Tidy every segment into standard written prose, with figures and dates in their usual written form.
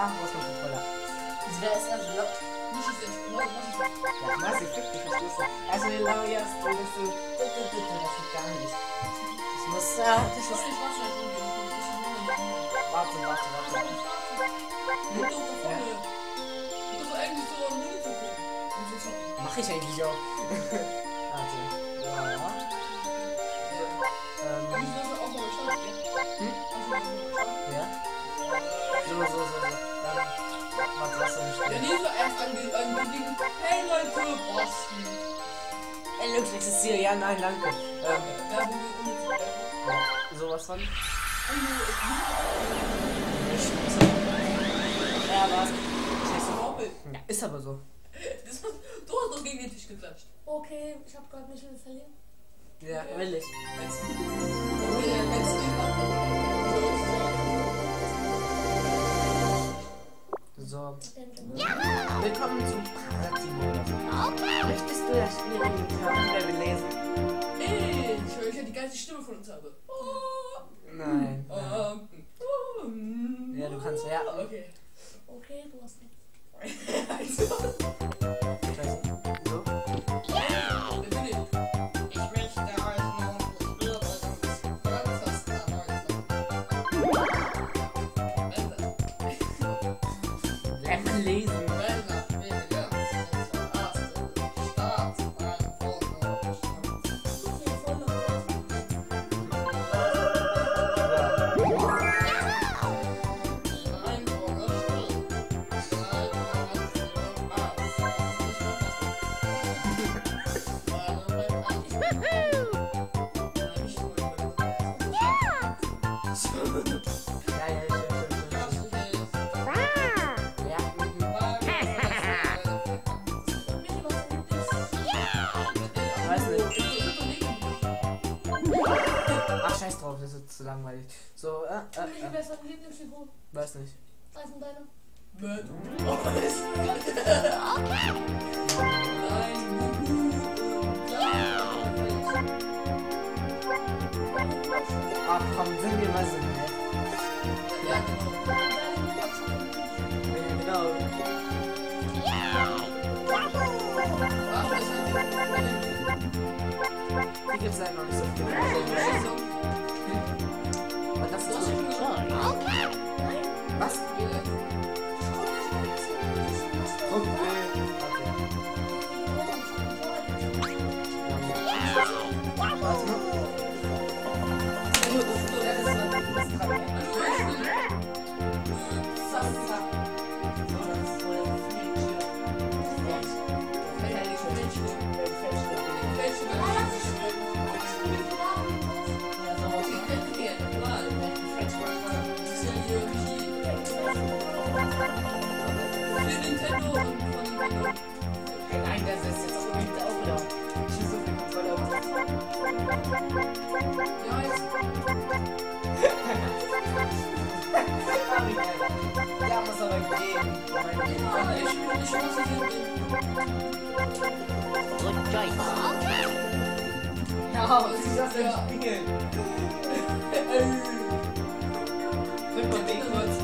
Ach, wo ist mein Controller? Das wäre erst also lock. Nicht ist jetzt neu, Ja, Marci, fick dich, was ist das? Also, Larias, du bist so. Das geht gar nicht. Ich muss. Das ist. Warte. Mach ich eigentlich auch. Warte. Ja. Ja? So. Was soll ich ja, nicht so erst angekündigt. Hey Leute, Boston. Ey, Lux existiert. Ja, nein, danke. Sowas von. Ja, was? Ja, ist aber so. Du hast doch gegen den Tisch geklatscht. Okay, ich hab gerade nicht mehr verlieren. Ja, will ich. So. Ja. Willkommen zum Party-Modus. Okay. Möchtest du das Spiel in die Charakter lesen? Ich höre ja die geilste Stimme von uns habe. Nein. Ja, du kannst, ja. Okay. Okay, du hast nichts. Also. So. Ich möchte euch noch das Bild des Franzers erläutern. Lernt man lesen. Scheiß drauf, das ist zu langweilig. So, Wer ist deine Lieblingsfigur? weiß nicht. Was ist deine? Nein. Ach komm, sind wir mal so nett. Ja, Genau. Hier gibt's halt noch nicht so viel. Aber das ist so. Was? Nein, das ist jetzt auch nicht auch wieder. Ich bin so viel Kontrolle. ja, jetzt. Ja, muss aber gehen. Ich muss hier Good choice. Ja, was ist das denn spielen? Drück mal den kurz.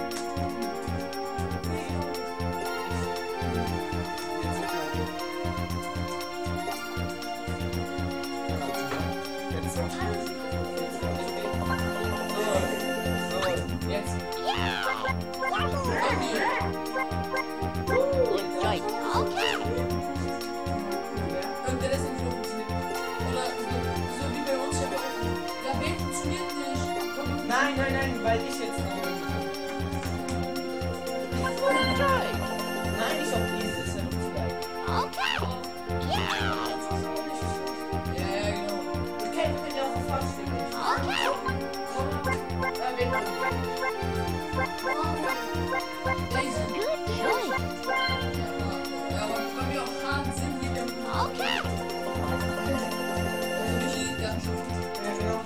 Nein, weil ich jetzt. Nein, ich auf dieses ist ja noch zu weit. Okay. Ja, genau. Okay, wir können ja auch auf Fahrt stehen. Okay. Wir machen Good choice. Ja, aber bei mir auch hart sind die im Okay. Also nicht die ganze ja, genau.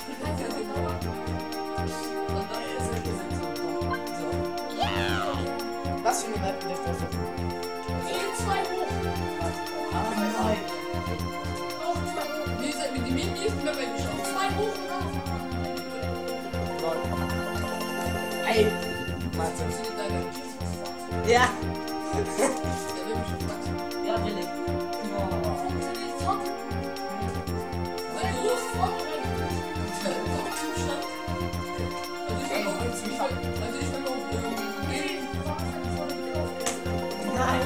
Was für eine Map ist das? Zwei hoch. Ah, nein. Auch zwei hoch. Wie gesagt, mit dem Mini ist mir weggeschaut. Zwei hoch und auf. Ey, Mathe. Funktioniert deine Ja. Der will mich nicht wachsen. Ja, will ich. Funktioniert top. Weil du hast Zustand. Also ich will auch Nein.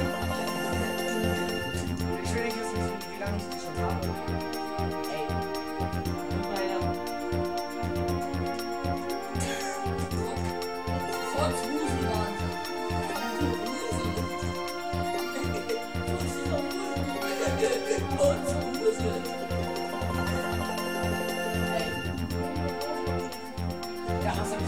Ich will nicht wissen, wie lange ich die schon habe. Ey. Ja, was hab ich?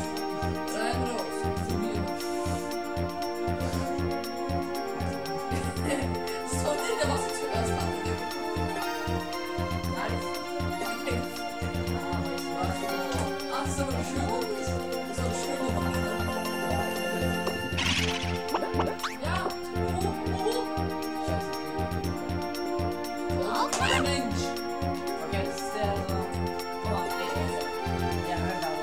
Mensch. Okay, das ist der so. Guck mal, ja, hör da,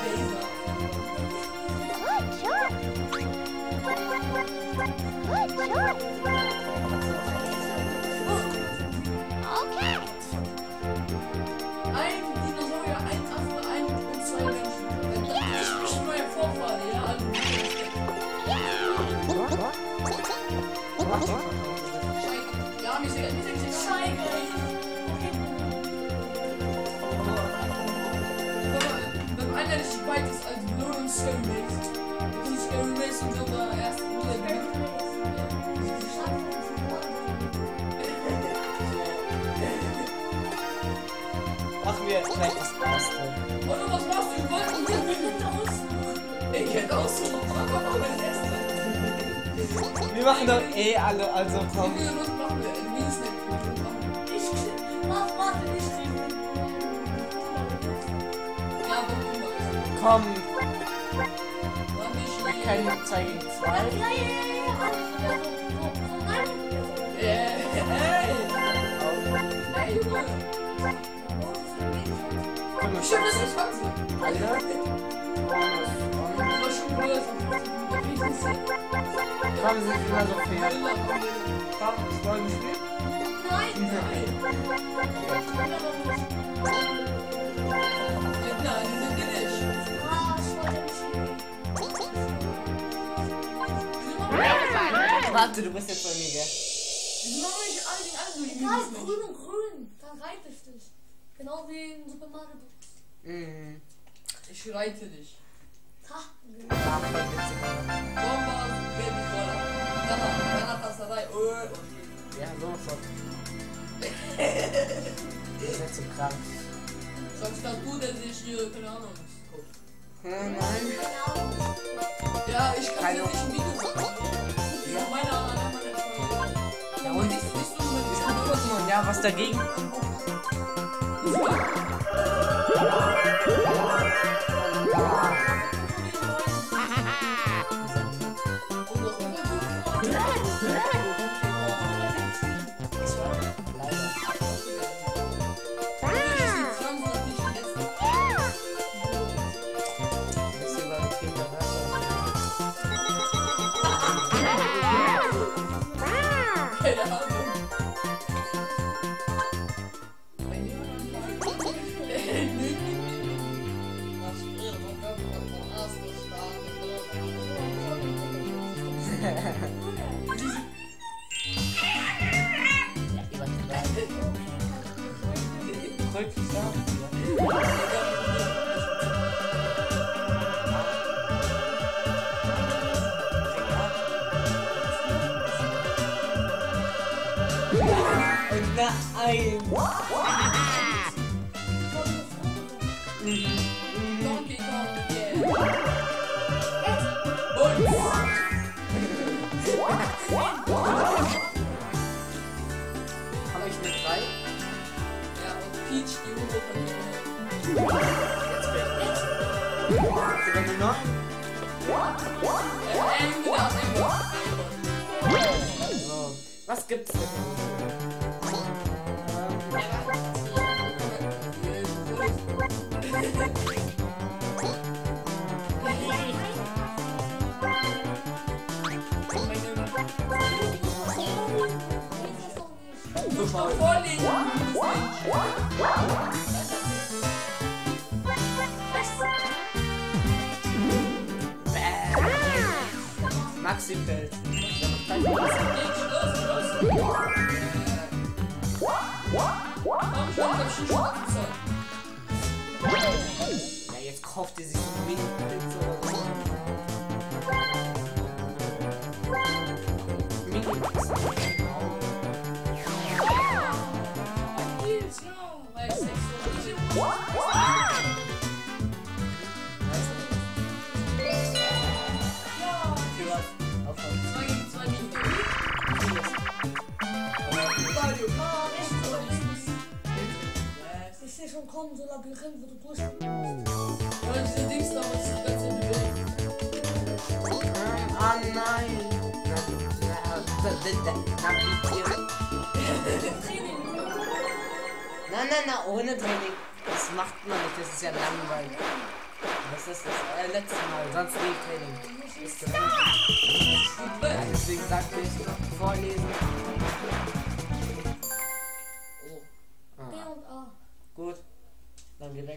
Good shot. Okay. Ein Dinosaurier, ein Affe, ein und zwei Menschen. Ich bin mein Vorfahre, ja. Ja, mir ist egal. Scheige. Wenn einer nicht weit ist als Blue und Scary Maze. Und Scary Maze sind sogar erst wieder machen wir vielleicht das erste. Oder was machst du? Ich wollte nicht aus. Ich hätte auch so. Wir machen doch eh alle, also komm. Wie viele Runden machen wir? Wie ist denn Warte, ich Ja, aber guck mal. Komm, War nicht wir können 2 gegen 2. Hey, Junge. Komm, wir Ich hab das schaffen nicht es. wachsen. Alle. Das war schon größer. Komm, sind immer so fair. Komm, wollen wir spielen? Nein. Nein, die sind wir nicht. Warte, du bist jetzt bei mir, gell? Die sind noch nicht alle Egal, grün und grün. Dann reite ich dich. Genau wie in Super Mario Bros. Mhm. Ich reite dich. Ha. Ja, voll witzig. Bomber, Babyroller. Danach Passerei. Ja, so schon. Ihr seid so krank. Sagst du, der sich hier, keine Ahnung, guckt. Nein. Ja, ich kann jetzt nicht im Video sagen. Ja. Meine Ja, und nicht so mit ich kann gucken, ja, was dagegen. Nein! Donkey Kong, yeah. Und Habe ich mit 3? ja, und Peach, die Uhr von mir. Jetzt bin ich. Wenn du noch? So. Was gibt's denn? doch vorlesen. Maxi fällt. Ja, jetzt kauft ihr sich ein wenig so. Ich sehe schon kommen, so Labyrinth, wo du durchgehst. Ja, diese Dings da, was die ganze Zeit bewegt. Ah nein! Nein, ohne Training. Das macht man nicht, das ist ja langweilig. Das ist das letzte Mal, sonst nie Training. Deswegen sagte ich, vorlesen. Oh. B und A. Gut, dann geh weg.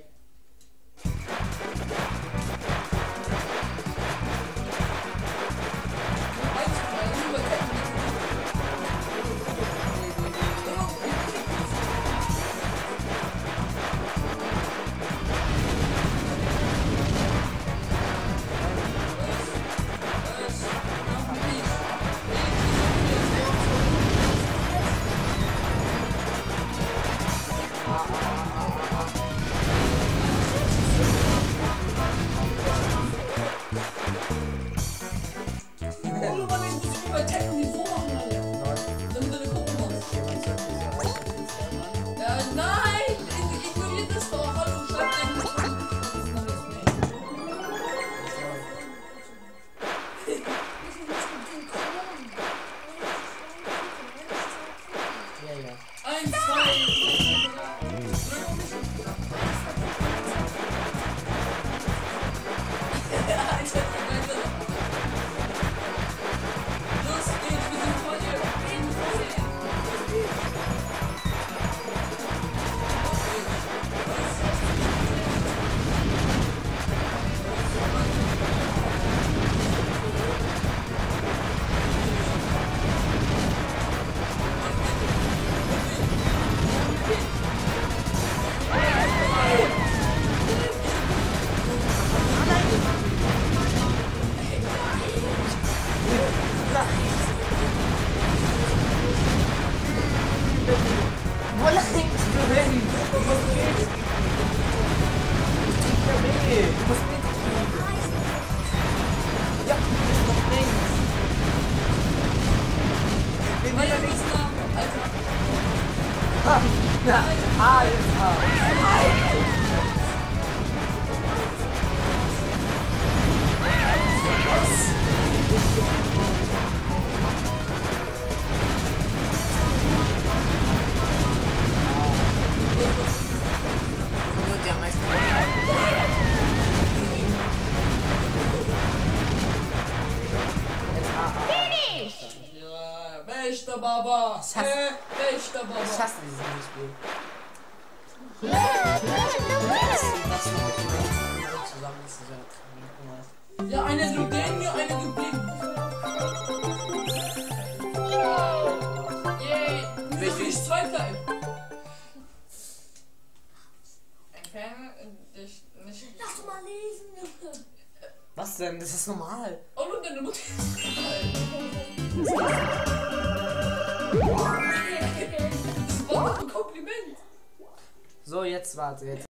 Wo längst du hin? Was geht? Ja, weh. Du musst mit. Ja, noch links. Den will er nicht sagen, Alter. Ha, na, Alter. Bester Baba! Bester Baba! Ich hasse dieses Spiel. Zusammen ist es ja, eine drückt den, mir eine drückt den. Yay! Wie viel ist Zweiter? Lass mal lesen! Was denn? Das ist normal. Oh, und deine Mutter. Das war doch ein Kompliment. So, jetzt warte.